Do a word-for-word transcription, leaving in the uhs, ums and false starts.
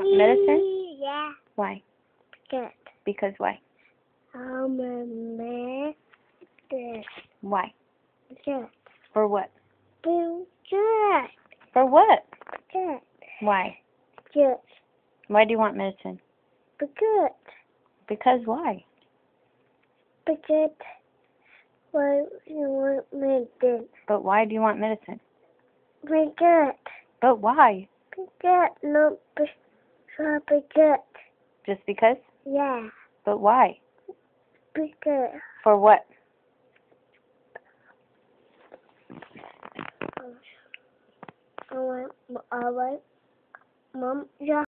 want medicine? Yeah. Why? Good. Because why? I'm a man. Good. Why? Good. For what? Good. Good. For what? Good. Why? Good. Why do you want medicine? Good. Because why? Because why you want medicine? But why do you want medicine? Because. But why? Because. No. Because. Just because? Yeah. But why? Because. For what? I want. I want. Mom. Yeah.